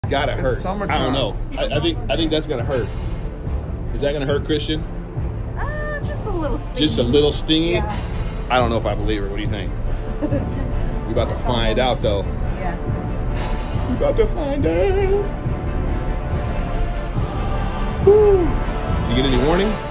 Gotta hurt. Summertime. I don't know. I think that's gonna hurt. Is that gonna hurt, Christian? Just a little stingy. Just a little stingy? Yeah. I don't know if I believe her. What do you think? We about to find out, though. Yeah. We about to find out. Woo. Did you get any warning?